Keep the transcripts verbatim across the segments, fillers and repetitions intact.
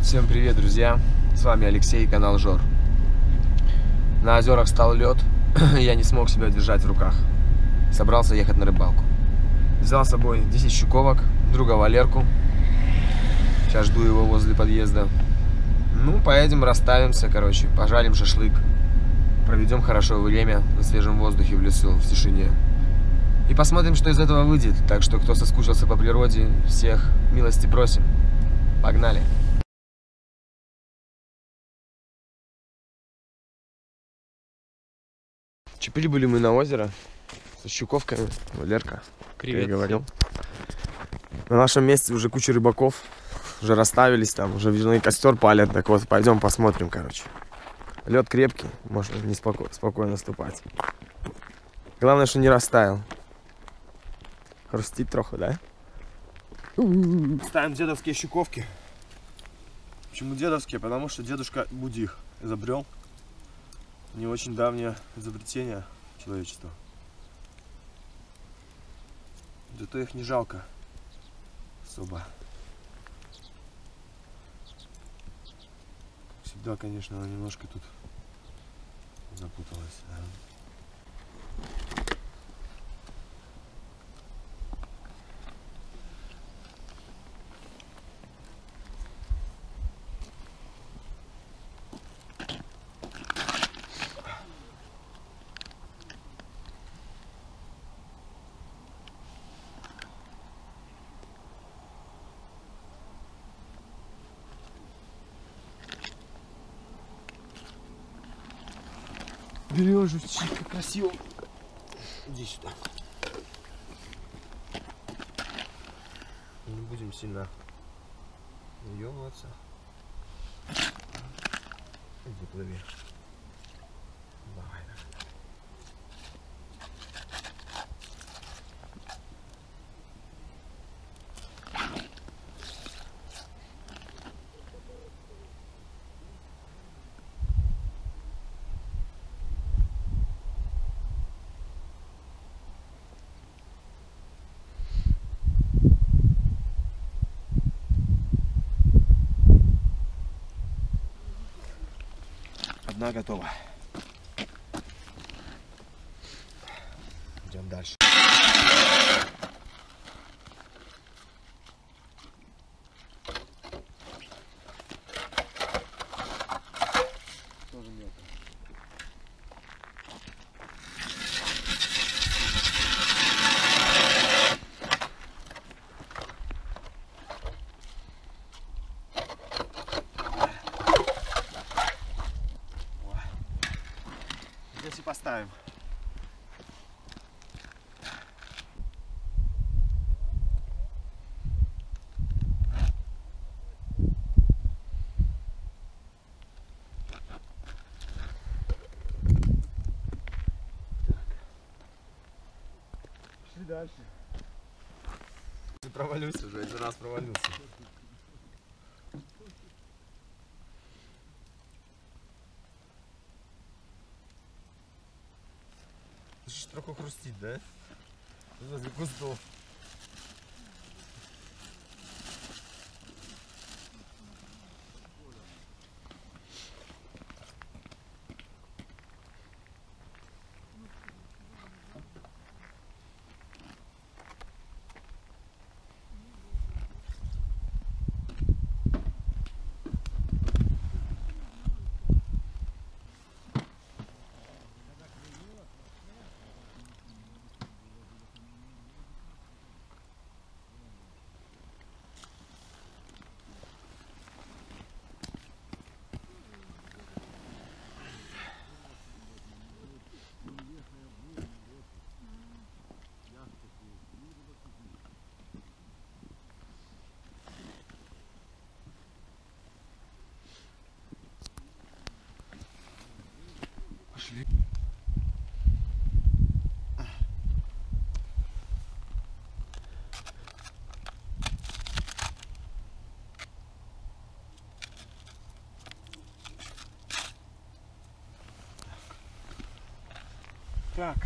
Всем привет, друзья! С вами Алексей, канал Жор. На озерах стал лед, я не смог себя держать в руках. Собрался ехать на рыбалку. Взял с собой десять щуковок, друга Валерку. Сейчас жду его возле подъезда. Ну, поедем, расставимся, короче, пожарим шашлык. Проведем хорошо время на свежем воздухе в лесу, в тишине. И посмотрим, что из этого выйдет. Так что, кто соскучился по природе, всех милости просим. Погнали! Чипили были мы на озеро со щуковками. Валерка, привет, как я говорил. На нашем месте уже куча рыбаков. Уже расставились там, уже видно, костер палят. Так вот, пойдем посмотрим, короче. Лед крепкий, можно не споко спокойно наступать. Главное, что не растаял. Хрустит трохи, да? Ставим дедовские щуковки. Почему дедовские? Потому что дедушка Будих изобрел. Не очень давнее изобретение человечества. Зато их не жалко особо. Всегда, конечно, она немножко тут запуталась. Да? Берешь, жучка, красиво. Иди сюда. Не будем сильно ёбываться. Иди, плыви. Давай. Одна готова. Идем дальше. Тоже мелко. Здесь и поставим. Пошли дальше. Ты провалюсь уже, один раз провалился. Слышишь, трохи хрустит, да? Возле кустов. Пошли. Так.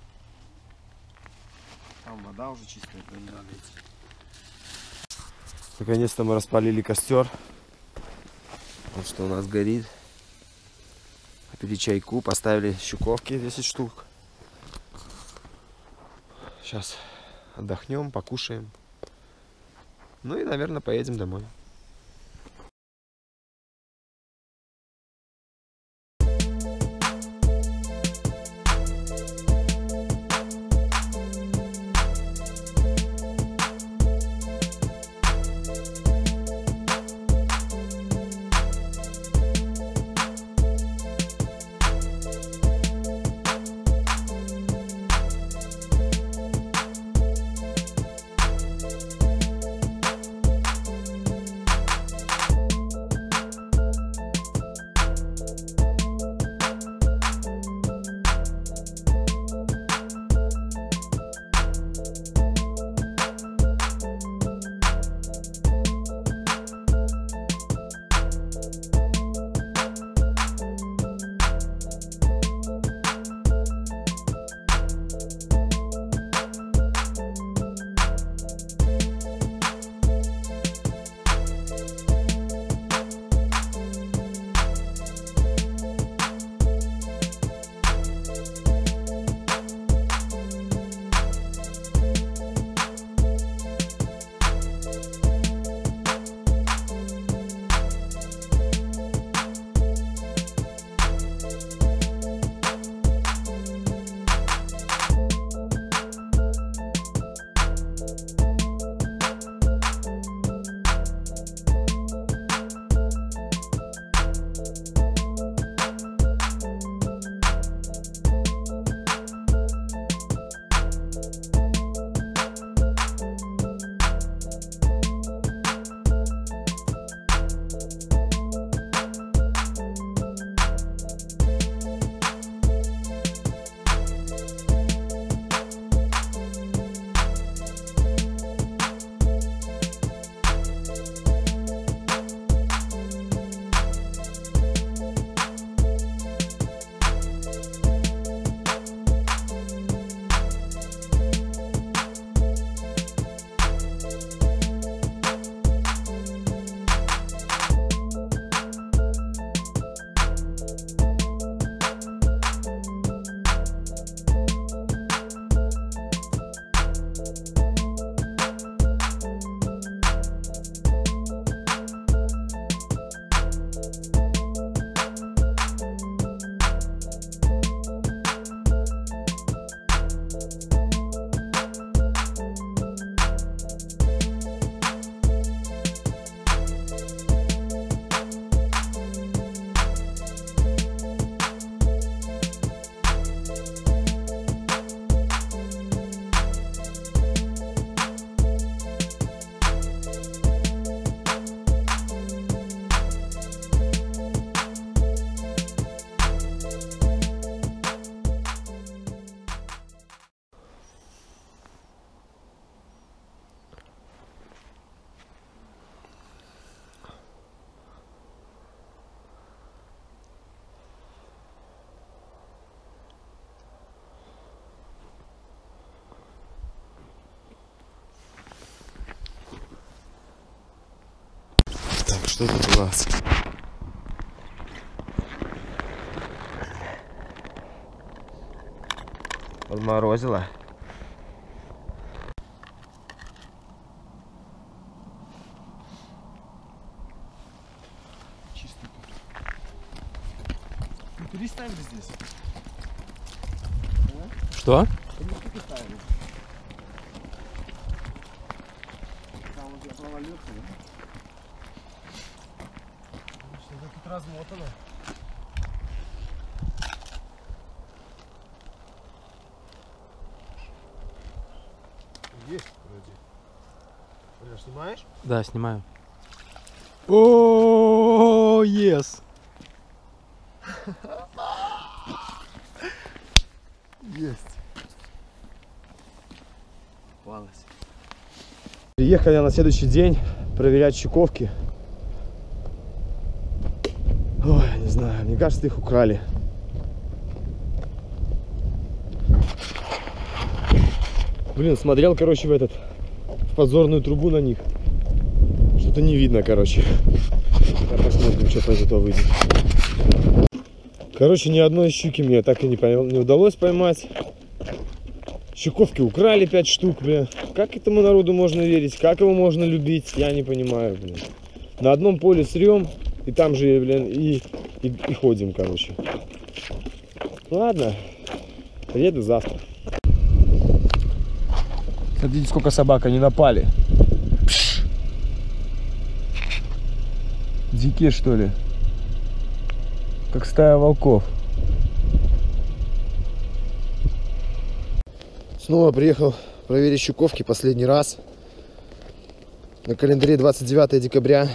Там вода уже чистая, то не надо идти. Наконец-то мы распалили костер. Вот что у нас горит. Попили чайку, поставили щуковки десять штук. Сейчас отдохнем, покушаем. Ну и, наверное, поедем домой. Что тут у нас? Подморозило. Чисто. Ну, переставили здесь. Что? Переставили. Там вот я провалился. Тут размотано. Есть вроде. Бля, снимаешь? Да, снимаю. О, yes. Есть. Попалась. Приехали на следующий день проверять щуковки. Ой, не знаю, мне кажется, их украли. Блин, смотрел, короче, в этот, в подзорную трубу на них. что-то не видно, короче. Посмотрим, что из этого выйдет. Короче, ни одной щуки мне так и не, поймал, не удалось поймать. Щуковки украли пять штук, бля. Как этому народу можно верить? Как его можно любить? Я не понимаю, блин. На одном поле срем, и там же, блин, и, и, и ходим, короче. Ладно, приеду завтра. Смотрите, сколько собак, они напали. Пш. Дикие, что ли? Как стая волков. Снова приехал проверить щуковки последний раз. На календаре двадцать девятое декабря.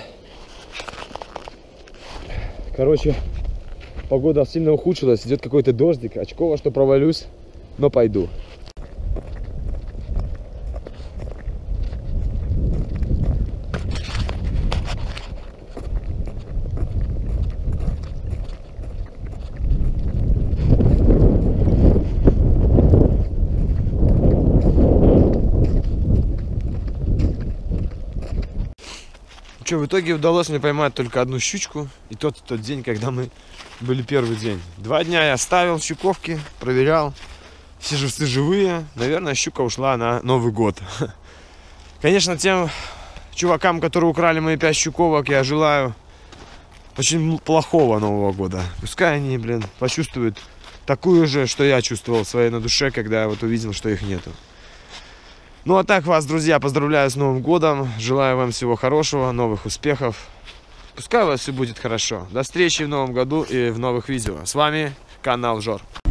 Короче, погода сильно ухудшилась. Идет какой-то дождик. Очково, что провалюсь, но пойду. Что, в итоге удалось мне поймать только одну щучку. И тот тот день, когда мы были первый день. Два дня я ставил щуковки, проверял. Все живцы живые. Наверное, щука ушла на Новый год. Конечно, тем чувакам, которые украли мои пять щуковок, я желаю очень плохого Нового года. Пускай они, блин, почувствуют такую же, что я чувствовал в своей на душе, когда я вот увидел, что их нету. Ну а так вас, друзья, поздравляю с Новым годом. Желаю вам всего хорошего, новых успехов. Пускай у вас все будет хорошо. До встречи в Новом году и в новых видео. С вами канал Жор.